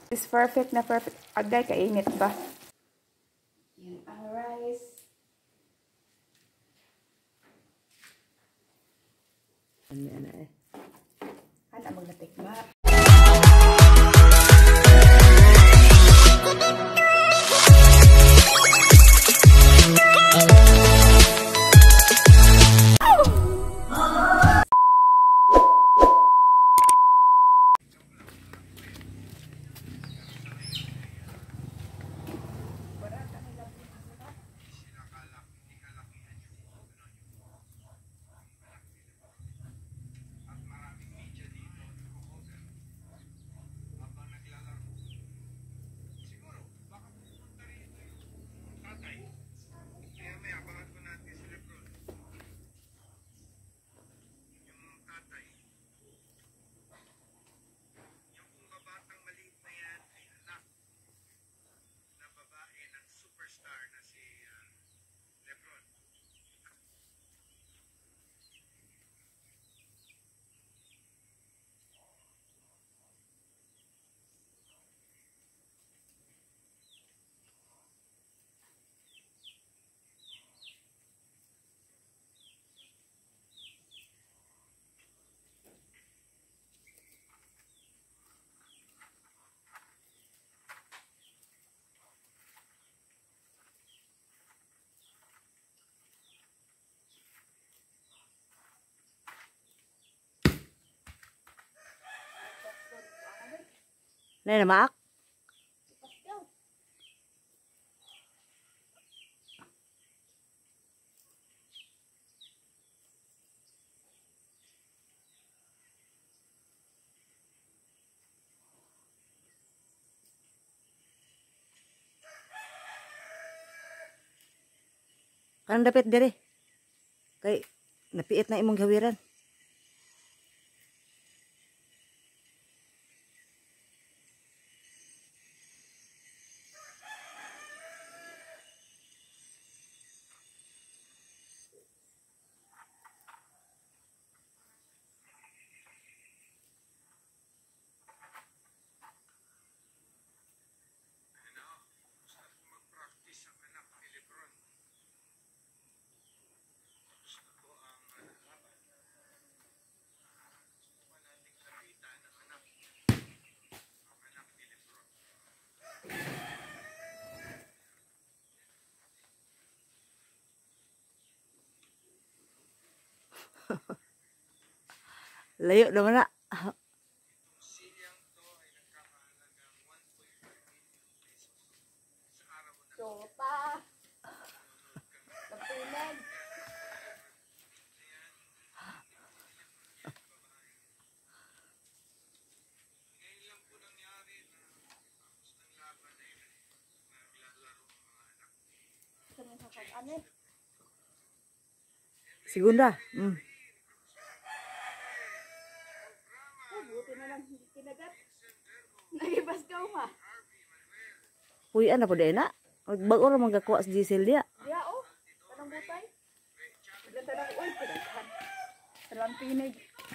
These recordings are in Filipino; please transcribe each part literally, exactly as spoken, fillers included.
Is perfect na perfect. Agay, kainit ba? Yan ang rice. Ano, ano eh. Ano maglatik ba? Ano na, Maak? Kan dapat diri. Kay napiit na imong gawiran. Layo naman na. Sopa. Kapinan. Segunda. Hmm. Buti na lang hindi kinagat. Nagibas ka ma. Puyan na po din na. Bago ra magakuha sa diesel dia. Diya oh. Tanang butay. Ganda ng oil. Talang tinig.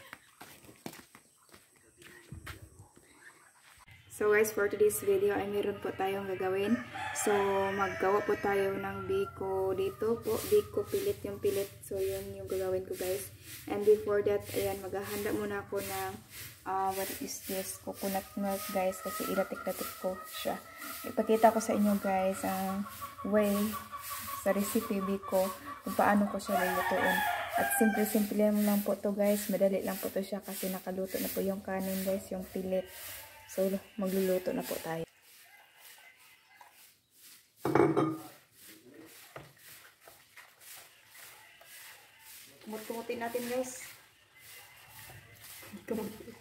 So guys, for today's video ay meron po tayong gagawin. So maggawa po tayo ng biko dito po. Biko pilit yung pilit. So yun yung gagawin ko guys. And before that, ayan, maghahanda muna ako ng uh, what is this? Coconut milk guys. Kasi ilatik-latik ko siya. Ipakita ko sa inyo guys ang way sa recipe biko kung paano ko siya lulutuin. At simple-simple lang po to guys. Madali lang po to siya kasi nakaluto na po yung kanin guys, yung pilit. So, magluluto na po tayo. Kumut-kumutin natin guys. Kumut-kumutin.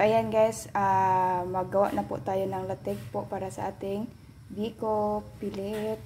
ayan guys, uh, maggawa na po tayo ng latik po para sa ating biko pilit.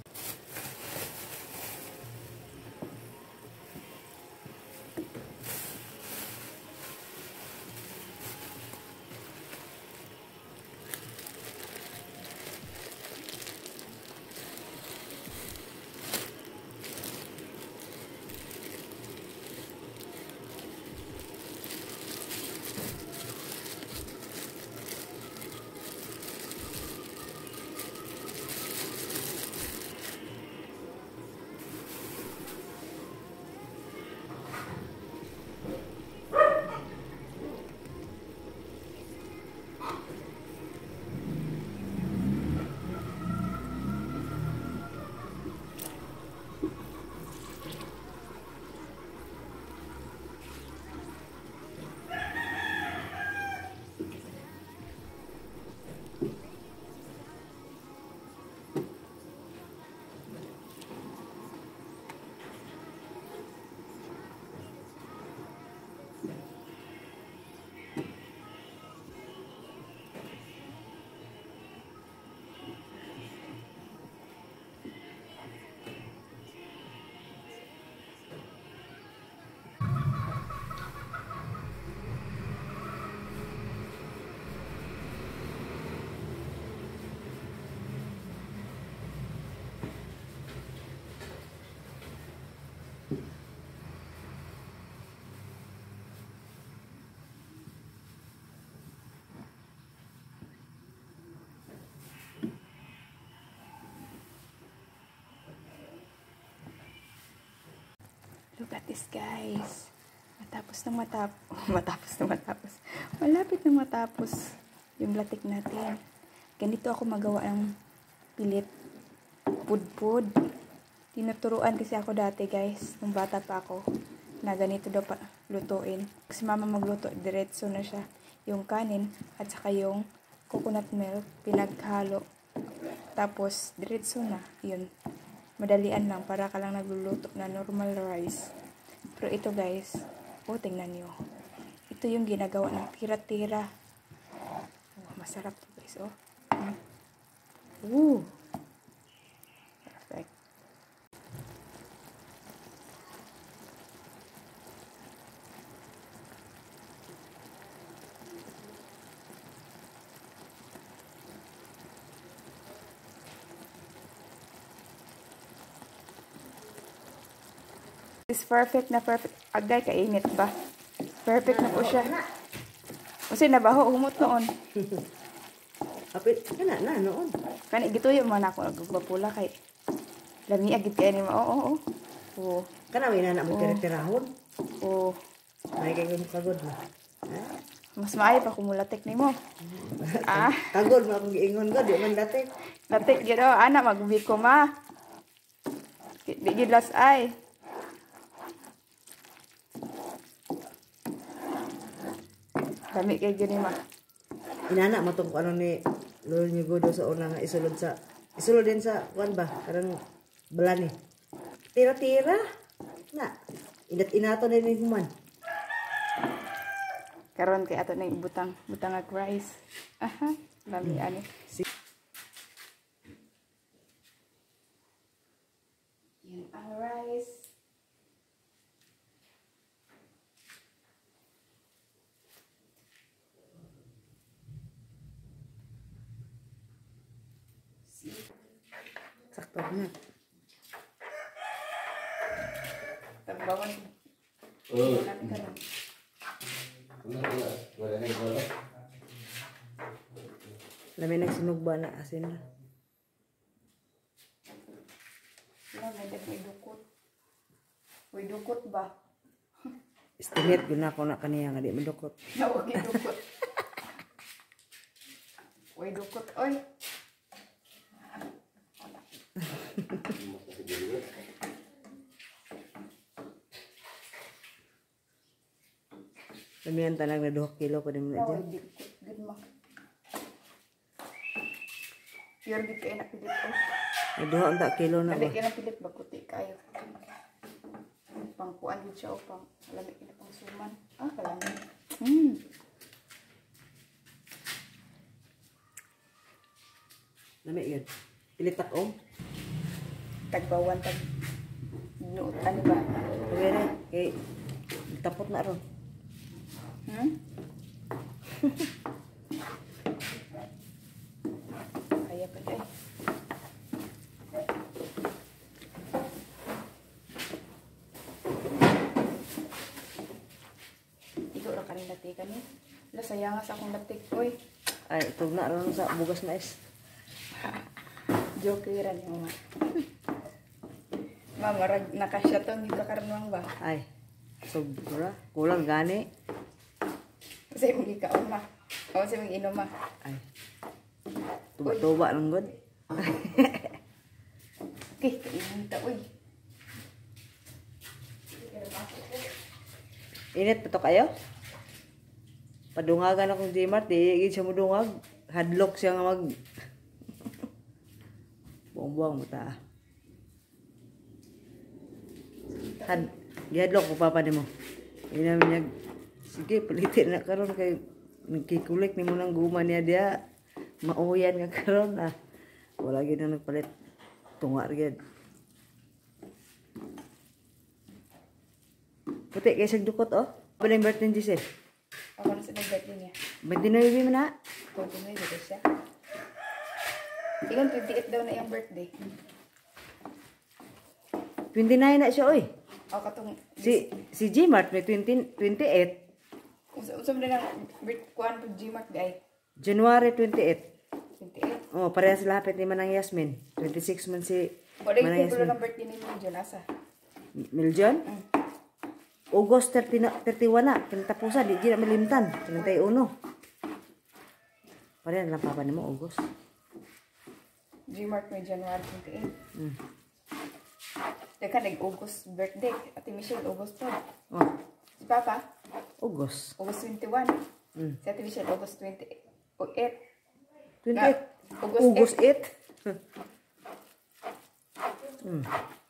Look at this guys. Matapos na matapos. matapos na matapos. Malapit na matapos yung latik natin. Ganito ako magawa ng pilit. Pudpud. Tinuturuan kasi ako dati guys. Nung bata pa ako. Na ganito daw pa lutuin. Kasi mama magluto. Diretso na siya. Yung kanin at saka yung coconut milk. Pinaghalo. Tapos diretso na. Yun. Madalian lang para ka lang nagluluto na normal rice. Pero ito guys, oh tingnan nyo. Ito yung ginagawa ng tira-tira. Oh, masarap to guys, oh. Mm. Ooh. Perfect. Is perfect na perfect. Agay, kainit ba? Perfect na po siya. Kasi nabaho, humot noon. Apit, kana na noon. Kani, gituyo man ako. Nagbapula kay. Lami, agit kayo ni mo. Oo, oo, oo. Kana, may nana mo Oh. tira-tirahon. Oo. May kayo mo kagod na. Mas maayo pa kumulatik ni mo. Ah. Kagod mo akong giingon ko, di man dati. Latik, gino. Anak, magbiko ma. Di gidlas ay. Dami kay gini ma. Inana mo tong ano ni Lolo ni Godo sa una nga isulod sa isulod din sa kuan ba karang balani. Tira-tira na. Inat-inato na ni human. Karon kay ato na butang butang ag rice. Aha, dami ani. Yan ang rice. Sakto na. Tagbawan. Oh. Ka lang. Wala na wala. Lami nagsunog ba na asin na. Wala, may dag may dukot. May dukot ba? Estimate yun na ako na kaniya nga di madukot. Nawag yung dukot. May dukot. Oy. Lamihan tanag na duhok kilo pa din mo na Nawag dyan. dukot. Good ma. Pure gid kay na pilit oh. May duha ang ta kilo na Dali ba? kay na pilit bagkuti kayo. Pangkuan gid siya o pang lamig na pang suman. Ah, kalamig. Hmm. Lami yun. Pilitak om. Tagbawan tag no, ano ba? Kaya na, kay tapot na ron. Hmm? Kaya pa dyan. Ikaw lang kanin latikan eh. Wala, sayang sa akong latik. Uy, Ay, itog na ron sa bugas na is. jokeran yung mga. Mama, rag nakasya to, hindi ka karunang ba? Ay, sobra. Kulang gani. Kasi mong ikaon ma. O kasi mong inom ma. Ay. Tuba-tuba lang god. Okay, kainin ta, uy. Init pa to kayo? Padungagan akong Gmart, di gid siya modungag. Hadlock siya nga mag buang-buang mo ta. Had, gihadlock ko papa nimo. Ina niya, sige palitin na karon kay nagkikulik nimo nang guma niya dia. Mauyan nga karon ah. Wala gid na nagpalit. Tunga gid. Puti kay sa dukot oh. Paling birthday ni Giselle. Ako na sa birthday niya. Birthday na yun mo na. Continuay dito siya. Ilan twenty-eight daw na yung birthday. twenty-nine na siya oy. O katong Si si Gmart may twenty, twenty-eight. usap na lang birth kuan pag Gmart day. January twenty-eight. twenty-eight. Oh, parehas lapit ni Manang Yasmin. twenty-six man si Wala yung Manang kulo Yasmin. ng birthday ni Miljon asa. Miljon? Mm. August thirty na, thirty-one na. Kinatapusan, di di na malimtan. thirty-one. Parehan lang papa ni mo, August. Gmart may January twenty-eight. Mm. Teka, nag-August birthday. Ate Michelle, August twelve. Oh, Si Papa, August. August twenty-one. Mm. Si Ate Michelle, August twenty-eight. twenty-eight. August August eight. mm.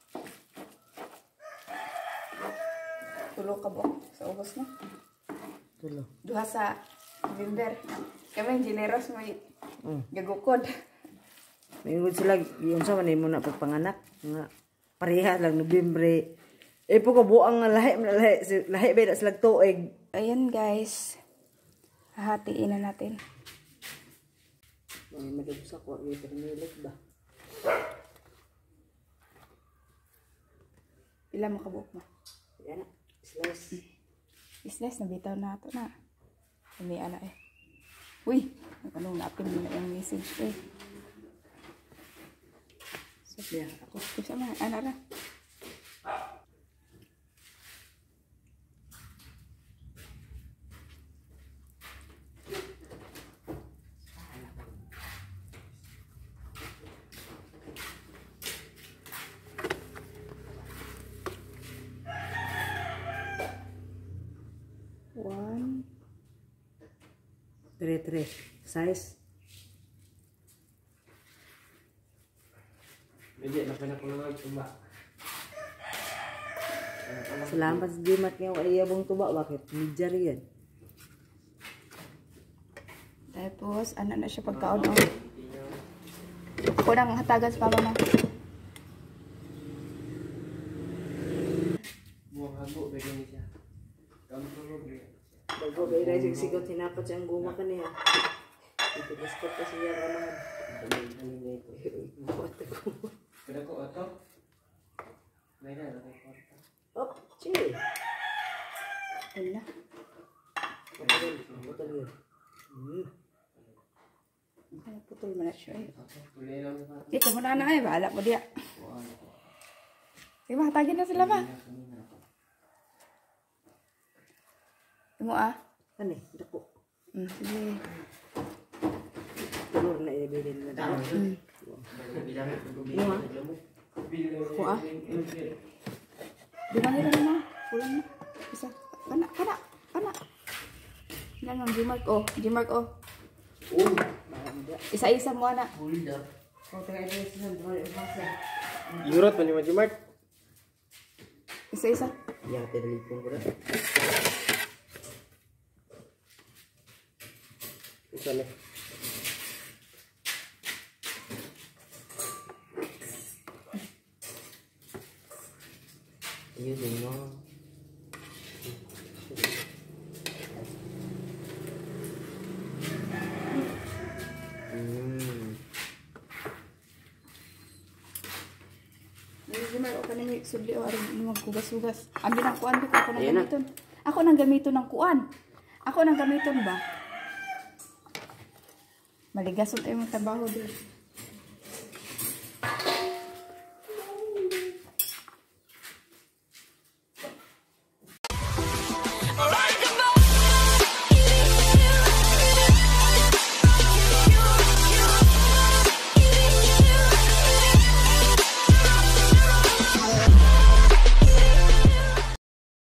Tulo ka ba sa August na? Tulo. Duha sa November. Kami generous may Mm. gagukod. Mayroon sila, yun sa manay mo na pagpanganak. Nga, pareha lang, Nobyembre. Eh po ko buang nga lahi, lahi, lahi ba na sila tuig. Ayan guys. Hahatiin na natin. May madugsa ko, may termilit ba? Pila makabuk mo? Yan na, slice. Isles, nabitaw na ito na. May ana eh. Uy, nagkanong napin mo na yung message eh. So, Yan, ako. isa mo, ana ra. One. Tre, tre. Size. Medyo na pinakulangan tuba. Salamat sa Gmart niya kay iyabong tuba. Bakit? Midjar yan. Tapos, ano na siya pagkaon o. Kunang hatagan sa papa mo. Buang hago bigyan niya. Kamu bigyan. Bago ba yung sigot, hinapat siya ang guma ka niya. Itigaskot ka siya ang alaman. Buhat ka guma. Kada ko ato. May na na ko. Oh, chill. Wala. Putol, putol yun. Hmm. Ano putol mo na siya eh. Kulay lang na. Ito mo na na eh, bahala mo diya. Sige, mahatagin na sila ba? Imo ah. Ano eh, dako. Mm, sige. Tulor na ibigin na dako. Mm. Imo ah. Ko ah. Di ba nila na? Kulang na. Isa. Kana, kana, kana. Yan ang Gmark oh. Gmark oh. Isa-isa mo na. Kung taga ito yung sinad, wala yung basa. Yurot pa ni Majimart. Isa-isa. Yan, tinalipon ko na. Isa na. Ayusin mo. Hmm. Gimar o kanini sudli o aron magkugas-ugas. Ambi nang kuan ko ako nang Ayan na. gamiton. Ako nang gamiton ng kuan. Ako nang gamiton ba? Maligasot ay mong trabaho din.